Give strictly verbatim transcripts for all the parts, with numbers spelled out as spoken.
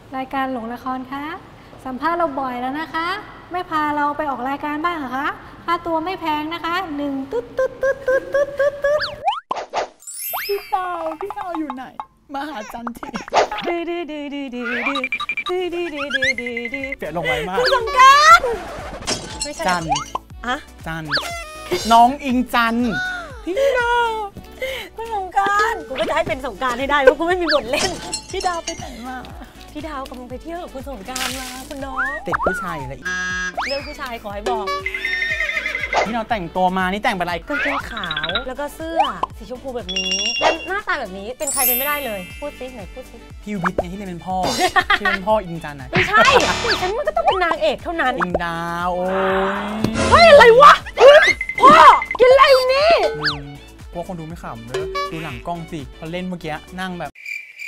รายการหลงละครคะสัมภาษณ์เราบ่อยแล้วนะคะไม่พาเราไปออกรายการบ้างเหรอคะค่าตัวไม่แพงนะคะหนึ่งตึ๊ดตึ๊ดตึ๊ดตึ๊ดตึ๊ดตึ๊ดตึ๊ดพี่เตาพี่เตาอยู่ไหนมาหาจันทีดีดีดีดีดีดีดีดีดีดีดีดีเปลี่ยนลงไวมากคุณสงการจันอะจันน้องอิงจันพี่ดาวคุณสงการกูก็จะให้เป็นสงการให้ได้เพราะกูไม่มีบทเล่นพี่ดาวไปไหนมาพี่ดาวกำลังไปเที่ยวกับคุณสงการมาคุณน้องติดผู้ชายอะไรอีกเรื่องผู้ชายขอให้บอกนี่เราแต่งตัวมานี่แต่งเป็นอะไรกางเกงขาวแล้วก็เสื้อสีชมพูแบบนี้และหน้าตาแบบนี้เป็นใครเป็นไม่ได้เลยพูดซิไหนพูดซิพี่วิทย์ไงที่เล่นเป็นพ่อที่เป็นพ่ออิงจันนะไม่ใช่ฉันมันก็ต้องเป็นนางเอกเท่านั้นอิงดาวโอ้ยเฮ้ยอะไรวะพ่อกินอะไรอยู่นี่พวกคนดูไม่ขำเลยดูหลังกล้องสิพอเล่นเมื่อกี้นั่งแบบ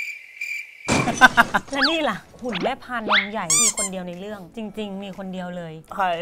แล้วนี่ล่ะหุ่นแม่พานนมใหญ่มีคนเดียวในเรื่องจริงๆมีคนเดียวเลยใคร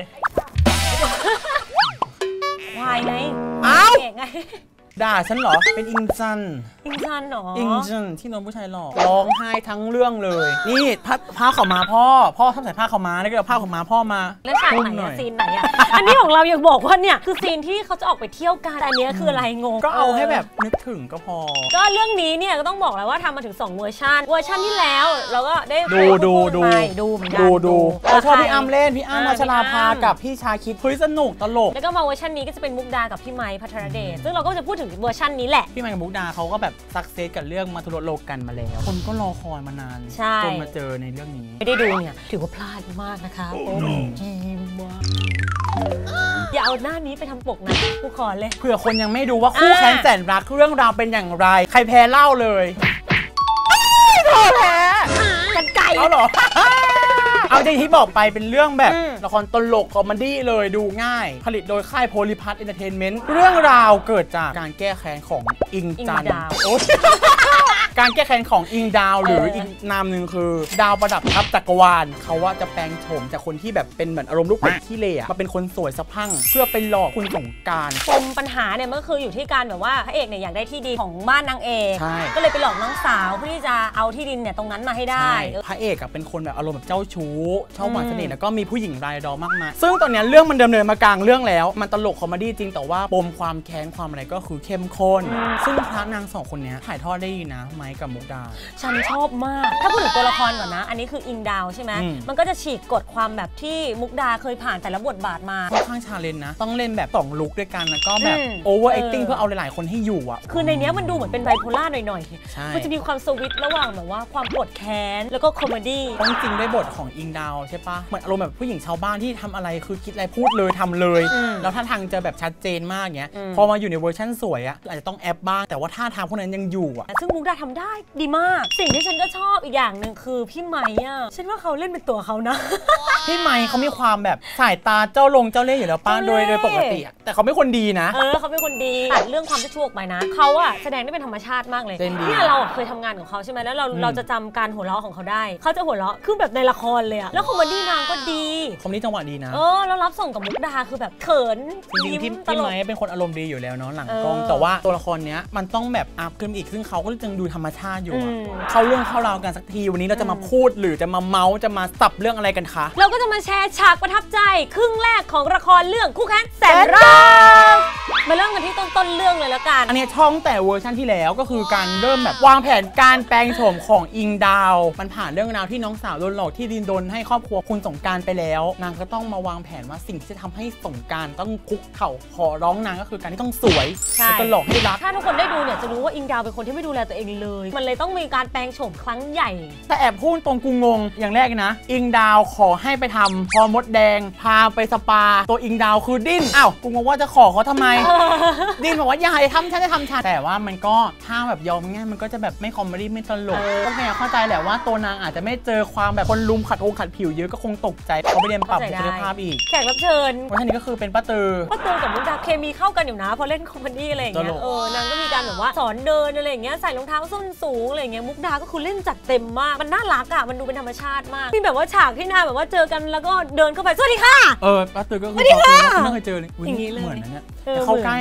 ควายไงอ้าวไงด่าฉันเหรอเป็นอิงจันอิงจันเหรออิงจันที่น้องผู้ชายหล่อร้องไห้ทั้งเรื่องเลยนี่ผ้าผ้าขาวม้าพ่อพ่อทำใส่ผ้าขาวม้าแล้วก็เอาผ้าขาวม้าพ่อมาแล้วฉากไหนซีนไหนอ่ะอันนี้ของเราอยากบอกว่าเนี่ยคือซีนที่เขาจะออกไปเที่ยวกันแต่อันนี้คืออะไรงงก็เอาให้แบบนึกถึงก็พอก็เรื่องนี้เนี่ยก็ต้องบอกแล้วว่าทำมาถึงสองเวอร์ชันเวอร์ชันที่แล้วเราก็ได้ดูดูดูดูเหมือนกันดูดูเราชอบพี่อ้ำเล่นพี่อ้ำมาชลาภากับพี่ชาคิดเฮ้ยสนุกตลกแล้วก็มาเวอร์ชันนี้ก็จะเป็นมุกดากับพี่ไมค์ภัทรเดชซึ่งเราก็จะพูดถึงเวอร์ชันนี้แหละพี่ไมค์กับมุกดาเขาก็แบบซักเซสกับเรื่องมาทุรโลกกันมาแล้วคนก็รอคอยมานานจนมาเจอในเรื่องนี้ไม่ได้ดูเนี่ยถือว่าพลาดมากนะคะโอ้ดีมากอย่าเอาหน้านี้ไปทำปกนะกูขอเลยเผื่อคนยังไม่ดูว่าคู่แค้นแสนรักเรื่องราวเป็นอย่างไรใครแพ้เล่าเลยเธอแพ้กันไก่เอาหรอเอาจริงที่บอกไปเป็นเรื่องแบบละครตลกคอมเมดี้เลยดูง่ายผลิตโดยค่ายโพลิพัทเอนเตอร์เทนเมนต์เรื่องราวเกิดจากการแก้แค้นของอิงจันการแก้แค้นของอิงดาวหรืออีกนามหนึ่งคือดาวประดับทัพจักรวาลเขาว่าจะแปลงโฉมจากคนที่แบบเป็นเหมือนอารมณ์ลูกเป็ดขี้เละมาเป็นคนสวยสะพั่งเพื่อไปหลอกคุณสงการปมปัญหาเนี่ยมันก็คืออยู่ที่การแบบว่าพระเอกเนี่ยอยากได้ที่ดินของบ้านนางเอกก็เลยไปหลอกน้องสาวเพื่อที่จะเอาที่ดินเนี่ยตรงนั้นมาให้ได้พระเอกเป็นคนแบบอารมณ์แบบเจ้าชู้ชอบหวานเสน่ห์แล้วก็มีผู้หญิงรายล้อมมากมายซึ่งตอนนี้เรื่องมันดำเนินมากลางเรื่องแล้วมันตลกคอมเมดี้จริงแต่ว่าปมความแค้นความอะไรก็คือเข้มข้นซึ่งพระนางสองคนนี้ถ่ายทอดได้ดีนะไมค์กับมุกดาฉันชอบมากถ้าพูดถึงตัวละครก่อนนะอันนี้คืออิงดาวใช่ไหมมันก็จะฉีกกฎความแบบที่มุกดาเคยผ่านแต่ละบทบาทมาค่อนข้างชาเลนจ์นะต้องเล่นแบบสองลุคด้วยกันแล้วก็แบบโอเวอร์แอคติ้งเพื่อเอาหลายๆคนให้อยู่อ่ะคือในนี้มันดูเหมือนเป็นไบโพล่าหน่อยๆมันจะมีความสวิตระหว่างแบบว่าความโกรธแค้นแล้วก็คอมเมดี้จริงด้วยบทของอิงดาวใช่ปะเหมือนอารมณ์แบบผู้หญิงชาวบ้านที่ทำอะไรคือคิดอะไรพูดเลยทำเลยแล้วท่าทางจะแบบชัดเจนมากเงี้ยพอมาอยู่ในเวอร์ชั่นสวยอ่ะอาจจะต้องแอปบ้างแต่ว่าท่าทางพวกนั้นยังอยู่อ่ะซึ่งมุกดาทำได้ดีมากสิ่งที่ฉันก็ชอบอีกอย่างหนึ่งคือพี่ไมค์อ่ะฉันว่าเขาเล่นเป็นตัวเขานะพี่ไมค์เขามีความแบบสายตาเจ้าลงเจ้าเล่ห์อยู่แล้วป้าโดยโดยปกติอ่ะแต่เขาไม่คนดีนะเออเขาเป็นคนดีตัดเรื่องความชั่วไปนะเขาอ่ะแสดงได้เป็นธรรมชาติมากเลยเนี่ยเราเคยทำงานของเขาใช่ไหมแล้วเราเราจะจำการหัวเราะของเขาได้เขาจะหัวเราะคือแบบในละครเลยอ่ะแล้วคอมเมดี้นางก็ดีคอมเมดี้จังหวะดีนะเออแล้วรับส่งกับมุกดาคือแบบเขินจริงๆพี่พี่ไมค์เป็นคนอารมณ์ดีอยู่แล้วเนาะหลังกล้องแต่ว่าตัวละครเนี้ยมันต้องแบบอัพขึ้นอีกซึ่งเขาก็ยังดูธรรมชาติอยู่เข้าเรื่องเข้าราวกันสักทีวันนี้เราจะมาพูดหรือจะมาเมาส์จะมาสับเรื่องอะไรกันคะเราก็จะมาแชร์ฉากประทับใจครึ่งแรกของละครเรื่องคู่แค้นแสนรักมาเริ่มกันที่ต้นต้นเรื่องเลยแล้วกันอันนี้ช่องแต่เวอร์ชันที่แล้วก็คือการเริ่มแบบวางแผนการแปลงโฉมของอิงดาวมันผ่านเรื่องราวที่น้องสาวโดนหลอกที่ดินโดนให้ครอบครัวคุณสงการไปแล้วนางก็ต้องมาวางแผนว่าสิ่งที่จะทำให้สงการต้องคุกเข่าขอร้องนางก็คือการที่ต้องสวยแล้วก็หลอกให้รักถ้าทุกคนได้ดูเนี่ยจะรู้ว่าอิงดาวเป็นคนที่ไม่ดูแลตัวเองเลยมันเลยต้องมีการแปลงโฉมครั้งใหญ่แต่แอบพูดตรงกูงงอย่างแรกนะอิงดาวขอให้ไปทำพอมดแดงพาไปสปาตัวอิงดาวคือดิ้นอ้าวกูงงว่าจะขอเขาทำไมดิ้นบอกว่าอย่าให้ทำฉันจะทำฉันแต่ว่ามันก็ถ้าแบบยอมง่ายมันก็จะแบบไม่คอมเมดี้ไม่ตลกก็พยายามเข้าใจแหละว่าตัวนางอาจจะไม่เจอความแบบคนลุมขัดองขัดผิวเยอะก็คงตกใจเขาไปเรียนปรับบุคลิกภาพอีกแขกรับเชิญวันนี้ก็คือเป็นป้าตือป้าตือกับมุกดาเคมีเข้ากันอยู่นะพอเล่นคอมเมดี้อะไรอย่างเงี้ยเออนางก็มีการแบบว่าสอนเดินอะไรอย่างเงี้ยใส่รองเท้าส้นสูงอะไรอย่างเงี้ยมุกดาก็คือเล่นจัดเต็มมากมันน่ารักอ่ะมันดูเป็นธรรมชาติมากมีแบบว่าฉากที่นางแบบว่าเจอกันแล้วก็เดินเข้าไปสวัสดีค่ะเออป้าตือก็คือป้าตือไม่เคยเจอเลยอย่างนี้เลยเหมือนนะเนี่ยเขาใกล้กินนี่มา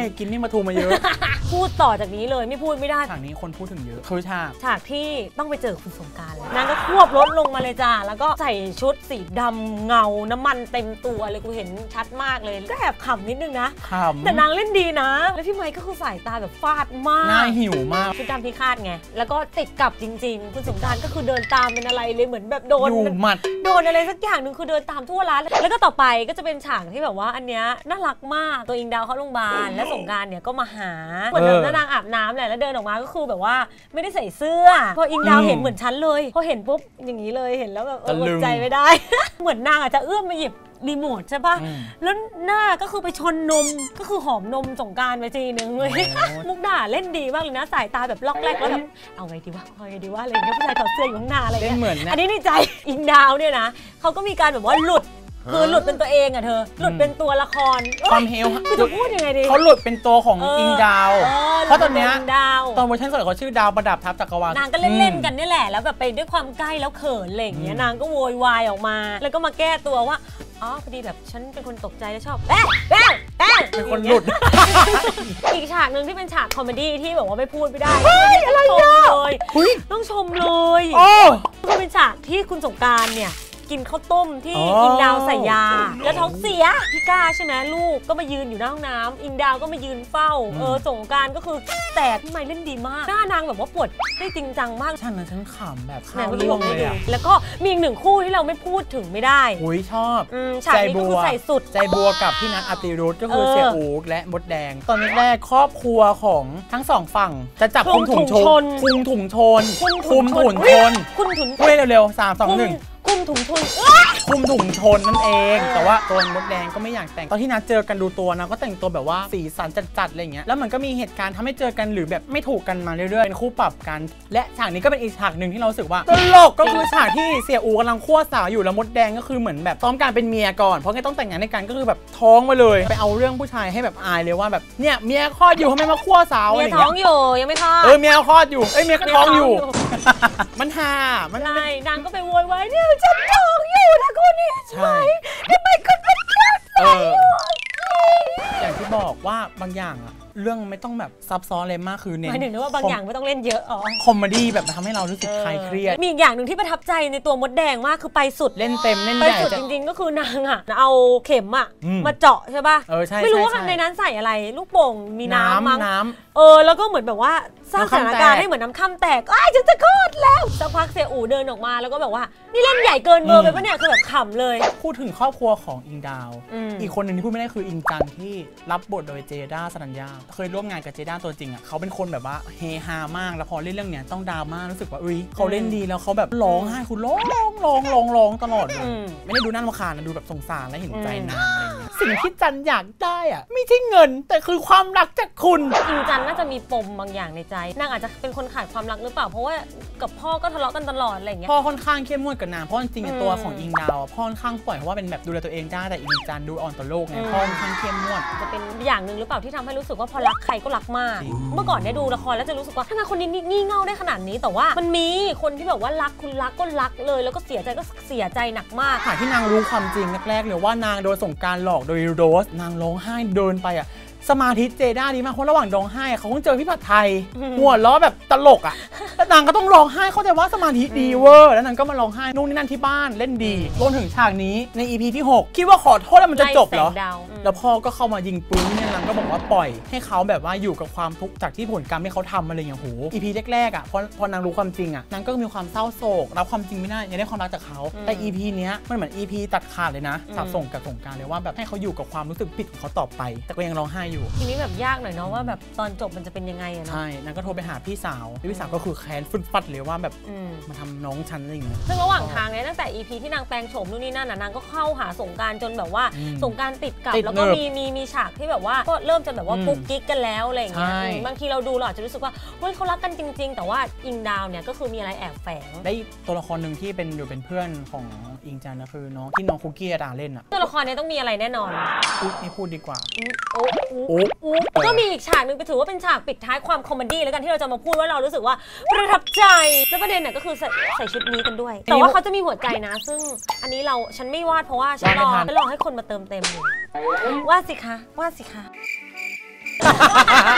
ปลาทูมาเยอะพูดต่อจากนี้เลยไม่พูดไม่ได้ฉากนี้คนพูดถึงเยอะคือฉากฉากที่ต้องไปเจอคุณสงกรานต์นางก็ควบรถลงมาเลยจ้าแล้วก็ใส่ชุดสีดำเงาน้ำมันเต็มตัวเลยกูเห็นชัดมากเลยก็แอบขำนิดนึงนะขำแต่นางเล่นดีนะแล้วพี่ไมค์ก็คือสายตาแบบฟาดมากน่าหิวมากชุดดำที่คาดไงแล้วก็ติดกับจริงๆคุณสงกรานต์ก็คือเดินตามเป็นอะไรเลยเหมือนแบบโดนหมัดโดนอะไรสักอย่างหนึ่งคือเดินตามทั่วร้านแล้วก็ต่อไปก็จะเป็นฉากที่แบบว่าอันเนี้ยน่ารักมากตัวอิงดาวเข้าโรงพยาบาลแล้วสงกรานต์เนี่ยก็มาหาเหมือนเดินนางอาบน้ำแหละแล้วเดินออกมาก็คือแบบว่าไม่ได้ใส่เสื้อพออิงดาวเห็นเหมือนฉันเลยพอเห็นปุ๊บอย่างนี้เลยเห็นแล้วแบบอดใจไม่ได้ เหมือนนางอาจจะเอื้อมมาหยิบรีโมทใช่ปะแล้วหน้าก็คือไปชนนมก็คือหอมนมสงกรานต์ไปทีนึงเลยมุกดาเล่นดีมากเลยนะสายตาแบบล็อกแรกแล้วแบบเอาไงดีวะเอาไงดีวะอะไรเงี้ยผู้ชายถอดเสื้ออยู่ข้างหน้าอะไรเงี้ยอันนี้ในใจอิงดาวเนี่ยนะเขาก็มีการแบบว่าหลุดคือหลุดเป็นตัวเองอะเธอหลุดเป็นตัวละครความเฮลคือจะพูดยังไงดีเขาหลุดเป็นตัวของอิงดาวเพราะตอนเนี้ยตอนเวอร์ชันสดเขาชื่อดาวประดับทับจักรวาลนางก็เล่นๆกันนี่แหละแล้วแบบไปด้วยความใกล้แล้วเขินอะไรอย่างเงี้ยนางก็โวยวายออกมาแล้วก็มาแก้ตัวว่าอ๋อพอดีแบบฉันเป็นคนตกใจและชอบแอ๊ะแอ๊ะแอ๊ะเป็นคนหลุดอีกฉากหนึ่งที่เป็นฉากคอมเมดี้ที่แบบว่าไม่พูดไม่ได้อะไรเลยต้องชมเลยคือเป็นฉากที่คุณสงกรานต์เนี่ยกินข้าวต้มที่อิงดาวใส่ยาแล้วท้องเสียพี่ก้าใช่ไหมลูกก็มายืนอยู่หน้าห้องน้ำอิงดาวก็มายืนเฝ้าเออสงกรานต์ก็คือแตกพี่ไมค์เล่นดีมากหน้านางแบบว่าปวดได้จริงจังมากฉันนั้นฉันขำแบบข้าวเรื่องเลยอะแล้วก็มีอีกหนึ่งคู่ที่เราไม่พูดถึงไม่ได้อุ้ยชอบฉากนี้ก็คือใส่สุดใจบัวกับพี่นัทอติรุธก็คือเสี่ยอู๋และมดแดงตอนแรกครอบครัวของทั้งสองฝั่งจะจับคุมถุงชนคุมถุงชนคุมถุงชนคุมถุงชนเร็วๆสามสองหนึ่งคุมถุงชนคุมถุงชนนั่นเองแต่ว่าตัวมดแดงก็ไม่อยากแต่งตอนที่นัดเจอกันดูตัวนะก็แต่งตัวแบบว่าสีสันจัดๆอะไรเงี้ยแล้วมันก็มีเหตุการณ์ทำให้เจอกันหรือแบบไม่ถูกกันมาเรื่อยๆเป็นคู่ปรับกันและฉากนี้ก็เป็นอีกฉากหนึ่งที่เราสึกว่าตลกก็คือฉากที่เสี่ยอูกำลังคั่วสาวอยู่แล้วมดแดงก็คือเหมือนแบบซ้อมการเป็นเมียก่อนเพราะแค่ต้องแต่งงานในกันก็คือแบบท้องมาเลยไปเอาเรื่องผู้ชายให้แบบอายเลยว่าแบบเนี่ยเมียคลอดอยู่ทำไมมาคั่วสาวอะไรเงี้ยเมียท้องอยู่ยังไม่คลอดเออเมียคลอดอยู่เอ้ยเมียท้องอยู่มันฮามันใช่นางก็ไปโวยวายเนี่ยฉันท้องอยู่นะคนนี้ใช่ทำไมคนเป็นแค่ไหนอย่างที่บอกว่าบางอย่างอะเรื่องไม่ต้องแบบซับซ้อนเลยมากคือเน้นหมายถึงว่าบางอย่างไม่ต้องเล่นเยอะอ๋อคอมเมดี้แบบทำให้เรารู้สึกคลายเครียดมีอีกอย่างหนึ่งที่ประทับใจในตัวมดแดงมากคือไปสุดเล่นเต็มเล่นใหญ่ไปสุดจริงๆก็คือนางอะเอาเข็มอะมาเจาะใช่ป่ะไม่รู้ว่าในนั้นใส่อะไรลูกโป่งมีน้ำมั้งเออแล้วก็เหมือนแบบว่าสร้างสถานการณ์ให้เหมือนน้ำค่ำแตกอ้ายฉันจะคลอดแล้วสักพักเสี่ยอู๋เดินออกมาแล้วก็แบบว่านี่เล่นใหญ่เกินเบอร์ไปปะเนี่ยคือแบบขำเลยพูดถึงครอบครัวของอิงดาวอีกคนหนึ่งที่พูดไม่ได้คืออิงจันที่รับบทโดยเจด้าสรัญญาเคยร่วมงานกับเจด้าตัวจริงอ่ะเขาเป็นคนแบบว่าเฮฮามากแล้วพอเล่นเรื่องเนี้ยต้องดราม่ารู้สึกว่าอุ้ยเขาเล่นดีแล้วเขาแบบร้องไห้คุณร้องร้องร้องร้องร้องตลอดเลยไม่ได้ดูน่ารำคาญนะดูแบบสงสารและเห็นใจนางอะไรเงี้ยสิ่งที่จันอยากได้อ่ะไม่ใช่เงินแต่คือความรักจากคุณอิงจันน่าจะมีปมบางอย่างในใจนางอาจจะเป็นคนขาดความรักหรือเปล่าเพราะว่ากับพ่อก็ทะเลาะกันตลอดอะไรเงี้ยพ่อค่อนข้างเข้มงวดกับนางเพราะจริงๆตัวของอิงดาวพ่อค่อนข้างปล่อยเพราะว่าเป็นแบบดูแลตัวเองได้แต่อิงจันดูอ่อนต่อโลกไงพ่อค่อนข้างเข้มงวดจะเป็นอย่างหนึ่งหรือเปล่าที่ทำให้รู้สึกว่าพอรักใครก็รักมากเมื่อก่อนได้ดูละครแล้วจะรู้สึกว่าทำไมคนนี้งี่เง่าได้ขนาดนี้แต่ว่ามันมีคนที่แบบว่ารักคุณรักก็รักเลยแล้วก็เสียใจก็เสียใจหนักมากหากที่นางรู้ความจริงแรกๆเลยว่านางโดนสงกรานต์หลอกโดยโรสนางร้องไห้เดินไปอ่ะสมาธิเจด้าดีมากเพราะระหว่างร้องไห้เขาเพิ่งเจอพี่ผัดไทยหัวล้อแบบตลกอ่ะแล้วนางก็ต้องร้องไห้เข้าใจว่าสมาธิดีเวอร์แล้วนางก็มาร้องไห้นู่นนี่นั่นที่บ้านเล่นดีรวมถึงฉากนี้ใน อี พี ที่หกคิดว่าขอโทษแล้วมันจะจบเหรอแล้วพ่อก็เข้ามายิงปืนเนี่ยนางก็บอกว่าปล่อยให้เขาแบบว่าอยู่กับความทุกข์จากที่ผลกรรมที่เขาทำอะไรอย่างโห อี พี แรกๆอ่ะพอพอนางรู้ความจริงอ่ะนางก็มีความเศร้าโศกรับความจริงไม่ได้ยังได้ความรักจากเขาแต่ อี พี เนี้ยมันเหมือน อี พี ตัดขาดเลยนะสับส่งกับสงกรานต์เลยว่าแบบให้เขาอยู่กับความรู้สึกผิดของเขาต่อไปแต่ก็ยังร้องไห้อยู่ทีนี้แบบยากหน่อยเนาะว่าแบบตอนจบมันจะเป็นยังไงอะเนาะใช่นางก็โทรไปหาพี่สาวพี่สาวก็คือแค้นฟึดฟัดเลยว่าแบบมาทำน้องฉันอะไรอย่างเงี้ยซึ่งระหว่างทางเนี่ยตั้งแต่ อี พี ที่นางแปลงโฉมนู่นนี่นั่นน่ะนางก็เข้าหาสงกรานต์จนแบบว่าสงกรานต์ติดกับแล้วก็มีมีมีฉากที่แบบว่าก็เริ่มจะแบบว่ากุ๊กกิ๊กกันแล้วอะไรอย่างเงี้ยบางทีเราดูเราอาจจะรู้สึกว่าเฮ้ยเขารักกันจริงๆแต่ว่าอิงดาวเนี่ยก็คือมีอะไรแอบแฝงได้ตัวละครหนึ่งที่เป็นอยู่เป็นเพื่อนของอิงจันนะคือน้องที่น้องคุกกี้ด่าเล่นอะตัวละครนี้ต้องมีอะไรแน่นอนอุ๊ไม่พูดดีกว่าโอ้โอ้ก็มีอีกฉากหนึ่งไปถือว่าเป็นฉากปิดท้ายความคอมเมดี้แล้วกันที่เราจะมาพูดว่าเรารู้สึกว่าประทับใจแล้วประเด็นเนี่ยก็คือใส่ใส่ชุดนี้กันด้วยแต่ว่าเขาจะมีหัวใจนะซึ่งอันนี้เราฉันไม่วาดเพราะว่าฉันรอฉันรอให้คนมาเติมเต็มอยู่วาดสิคะวาดสิคะ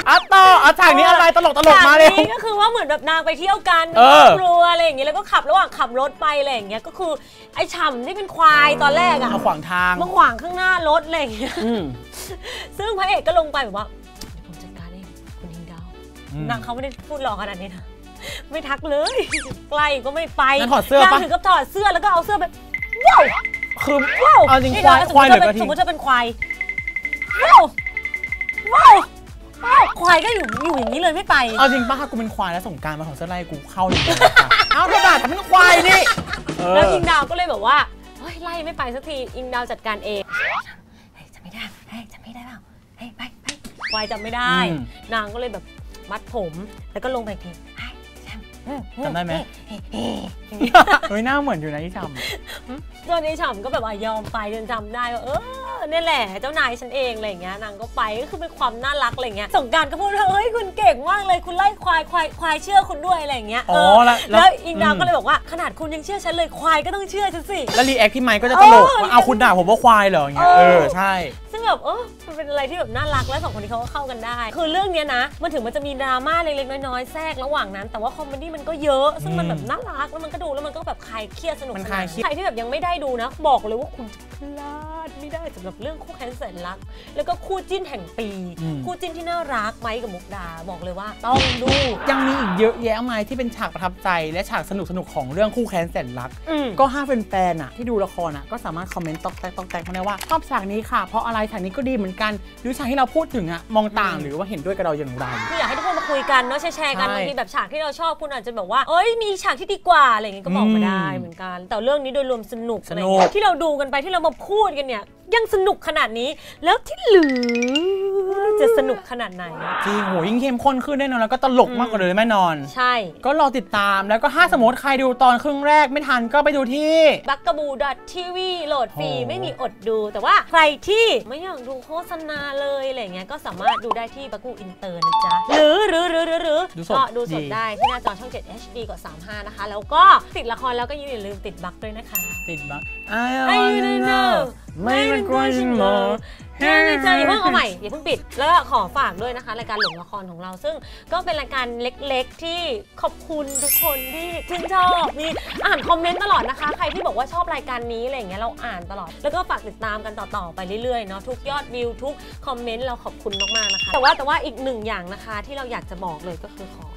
ฉากนี้อะไรตลกตลกมาเลยฉากนี้ก็คือว่าเหมือนแบบนางไปเที่ยวกันครัวอะไรอย่างเงี้ยแล้วก็ขับระหว่างขับรถไปอะไรอย่างเงี้ยก็คือไอ้ฉ่ำที่เป็นควายตอนแรกอะมาขวางทางมาขวางข้างหน้ารถอะไรอย่างเงี้ยซึ่งพระเอกก็ลงไปแบบว่าผมจัดการเองคุณอิงดาวนางเขาไม่ได้พูดหลอกขนาดนี้นะไม่ทักเลยใกล้ก็ไม่ไปถอดเสื้อปะถึงกับถอดเสื้อแล้วก็เอาเสื้อไปว้าวคือว้าวเอาจริงควายควายหรือกระทิงสมมติจะเป็นควายว้าวว้าวควายก็อยู่อยู่อย่างนี้เลยไม่ไปเอาจริงป้ากูเป็นควายแล้วส่งการมาของเสื้อไล่กูเข้าเลยเอากระดาษทำเป็นควายนี่แล้วอิงดาวก็เลยแบบว่าเฮ้ยไล่ไม่ไปสักทีอิงดาวจัดการเองเฮ้ยจะไม่ได้เฮ้ยจะไม่ได้เปล่าเฮ้ยไปไปควายจำไม่ได้นางก็เลยแบบมัดผมแล้วก็ลงไปทีจำได้ไหมเฮ้ยหน้าเหมือนอยู่นะที่จำจนไอ้ฉ่ำก็แบบว่ายอมไปจนจำได้ว่าเออนี่แหละเจ้านายฉันเองอะไรอย่างเงี้ยนางก็ไปก็คือเป็นความน่ารักอะไรเงี้ยสงการก็พูดว่าเฮ้ยคุณเก่งมากเลยคุณไล่ควายควายควายเชื่อคุณด้วยอะไรอย่างเงี้ยอ๋อแล้วอิงดาวก็เลยบอกว่าขนาดคุณยังเชื่อฉันเลยควายก็ต้องเชื่อฉันสิแล้วรีแอคที่ไมค์ก็จะตลกว่าเอาคุณด่าผมว่าควายเหรออย่างเงี้ยเออใช่ซึ่งแบบเออมันเป็นอะไรที่แบบน่ารักและสองคนนี้เขาก็เข้ากันได้คือเรื่องนี้นะมันถึงมันจะมีดราม่าเล็กๆน้อยๆแทรกระหว่างนั้นแต่ว่าคอมเมดี้มันก็เยอะซึ่งมันแบบน่ารักแล้วมันก็ดูแล้วมันก็แบบคลายเครียดสนุกสนานใครที่แบบยังไม่ได้ดูนะบอกเลยว่าคุณจะพลาดไม่ได้สำหรับเรื่องคู่แค้นแสนรักแล้วก็คู่จิ้นแห่งปีคู่จิ้นที่น่ารักไมค์กับมุกดาบอกเลยว่าต้องดูยังมีอีกเยอะแยะมากที่เป็นฉากประทับใจและฉากสนุกสนุกของเรื่องคู่แค้นแสนรักก็ถ้าเป็นแฟนๆอ่ะที่ดูละครอ่ะก็สามารถคอมเมนต์ตอกแตกตอกแตกมาได้ว่าชอบฉากนี้ค่ะเพราะอะไรฉากนี้ก็ดีเหมือนกันหรือฉากที่เราพูดถึงอ่ะมองต่างหรือว่าเห็นด้วยกับเราอย่างไรคืออยากให้ทุกคนมาคุยกันเนาะแชร์กันบางทีแบบฉากที่เราชอบคุณอาจจะแบบว่าเอ้ยมีฉากที่ดีกว่าอะไรอย่างงี้ก็บอกมาได้เหมือนกันแต่เรื่องนี้โดยรวมสนุกอะไรที่เราดูกันไปที่เรามาพูดกันเนี่ยยังสนุกขนาดนี้แล้วที่เหลือจะสนุกขนาดไหนจริงโหยิ่งเข้มข้นขึ้นแน่นอนแล้วก็ตลกมากกว่าเลยแน่นอนใช่ก็รอติดตามแล้วก็ถ้าสมมติใครดูตอนครึ่งแรกไม่ทันก็ไปดูที่บักกะบูดอททีวีโหลดฟรีไม่มีอดดูแต่ว่าใครที่ไม่อยากดูโฆษณาเลยอะไรเงี้ยก็สามารถดูได้ที่บักกูอินเตอร์นะจ๊ะหรือหรือหรือหรือหรือก็ดูสดได้ที่หน้าจอช่องเจ็ด เอช ดี กดสามสิบห้านะคะแล้วก็ติดละครแล้วก็อย่าลืมติดบักด้วยนะคะติดบัก I wanna know ไม่เป็นกลัวฉันมองเฮ้ยใจอย่าเพิ่งเอาใหม่อย่าเพิ่งปิดแล้วก็ขอฝากด้วยนะคะรายการหลงละครของเราซึ่งก็เป็นรายการเล็กๆที่ขอบคุณทุกคนที่ชื่นชอบมีอ่านคอมเมนต์ตลอดนะคะใครที่บอกว่าชอบรายการนี้อะไรอย่างเงี้ยเราอ่านตลอดแล้วก็ฝากติดตามกันต่อๆไปเรื่อยๆเนาะทุกยอดวิวทุกคอมเมนต์เราขอบคุณมากๆนะคะแต่ว่าแต่ว่าอีกหนึ่งอย่างนะคะที่เราอยากจะบอกเลยก็คือขอ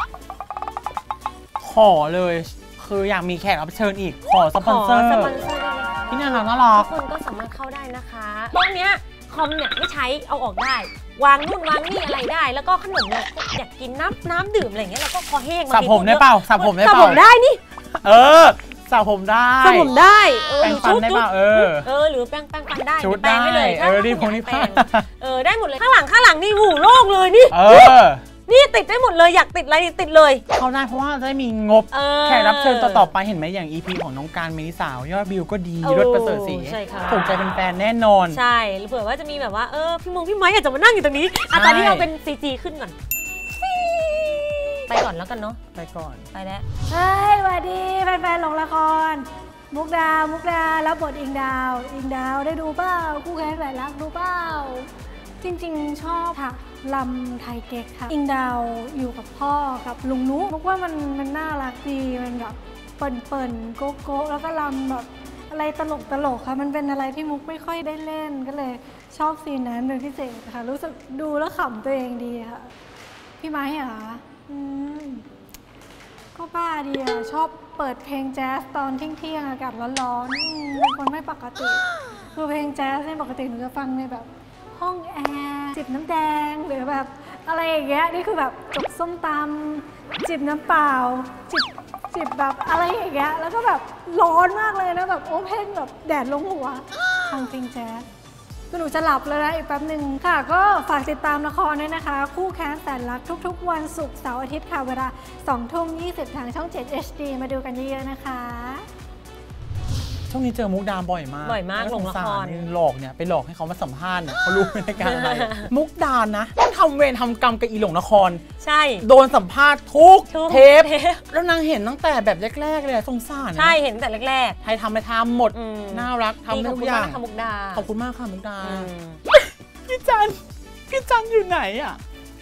ขอเลยคืออยากมีแขกรับเชิญอีกขอสปอนเซอร์ที่น่ารักน่ารักทุกคนก็สามารถเข้าได้นะคะตรงเนี้ยคอมเนี่ยไม่ใช้เอาออกได้วางนู่นวางนี่อะไรได้แล้วก็ขนมเนี่ยอยากกินน้ำน้ำดื่มอะไรอย่างเงี้ยแล้วก็คอแห้งสระผมได้เปล่าสระผมได้เปล่าสระผมได้นี่เออสระผมได้สระผมได้แปรงฟันได้เปล่าเออเออหรือแปรงแปรงฟันได้ชุดได้เออดีพงนี่แปรงเออได้หมดเลยข้างหลังข้างหลังนี่หูโล่งเลยนี่เออนี่ติดได้หมดเลยอยากติดอะไรติดเลยเขาได้เพราะว่าจะได้มีงบแขกรับเชิญต่อๆไปเห็นไหมอย่าง อี พี ของน้องการเมนิสาวยอดวิวก็ดีรถประเสริฐศรีถูกใจเป็นแฟนแน่นอนใช่เผื่อว่าจะมีแบบว่าเออพี่มงพี่ไม้อยากจะมานั่งอยู่ตรงนี้อ่ะตอนนี้เราเป็น ซี จี ขึ้นก่อนไปก่อนแล้วกันเนาะไปก่อนไปแล้วเฮ้ยสวัสดีแฟนๆหลงละครมุกดามุกดาแล้วบทอิงดาวอิงดาวได้ดูเปล่าคู่แค้นแสนรักดูเปล่าจริงๆชอบค่ะลำไทยเก๊กค่ะอิงดาวอยู่กับพ่อกับลุงนุ๊กว่ามันมันน่ารักดีมันแบบเปิ่นเปิ่นโก๊ะโก๊ะแล้วก็ลำแบบอะไรตลกตลกค่ะมันเป็นอะไรที่มุกไม่ค่อยได้เล่นก็เลยชอบซีนนั้นเป็นพิเศษค่ะรู้สึกดูแล้วขำตัวเองดีค่ะพี่ไม้เหรออืมก็บ้าดีอ่ะชอบเปิดเพลงแจ๊สตอนเที่ยงๆอากาศร้อนๆเป็นคนไม่ปกติคือเพลงแจ๊สเนี่ยปกติหนูจะฟังในแบบห้องแอร์จิบน้ำแดงหรือแบบอะไรอย่างเงี้ยนี่คือแบบจกส้มตำจิบน้ำเปล่าจิบจิบแบบอะไรอย่างเงี้ยแล้วก็แบบร้อนมากเลยนะแบบโอเพนแบบแดดลงหัวฟังเพลงแจ๊สก็หนูจะหลับเลยนะอีกแป๊บหนึ่งค่ะก็ฝากติดตามละครด้วยนะคะคู่แค้นแสนรักทุกๆวันศุกร์เสาร์อาทิตย์ค่ะเวลาสองทุ่มยี่สิบทางช่องเจ็ด เอช ดี มาดูกันเยอะๆนะคะช่วงนี้เจอมุกดาบ่อยมากบ่อยมากลงละครหลอกเนี่ยไปหลอกให้เขามาสัมภาษณ์เนี่ยเขารู้ในการอะไรมุกดานะต้องทำเวรทำกรรมกับอีหลงละครใช่โดนสัมภาษณ์ทุกเทปแล้วนางเห็นตั้งแต่แบบแรกๆเลยสงสารใช่เห็นแต่แรกๆไทยทำไปทำหมดน่ารักทำทุกอย่างขอบคุณมากค่ะมุกดาขอบคุณมากค่ะมุกดาพี่จันพี่จันอยู่ไหนอ่ะ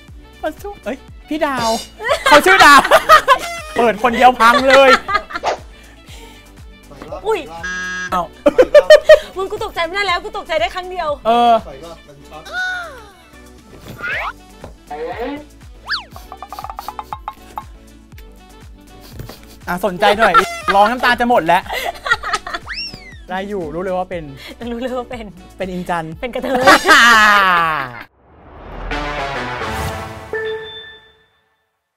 มาสู้เอ้ยพี่ดาวเขาชื่อดาว เปิดคนเดียวพังเลยอุ้ยเอามึงกูตกใจไม่ได้แล้วกูตกใจได้ครั้งเดียวเอออ่ะสนใจหน่อยร้องน้ำตาจะหมดแล้วได้อยู่รู้เลยว่าเป็นรู้เลยว่าเป็นเป็นอินจันเป็นกระเทย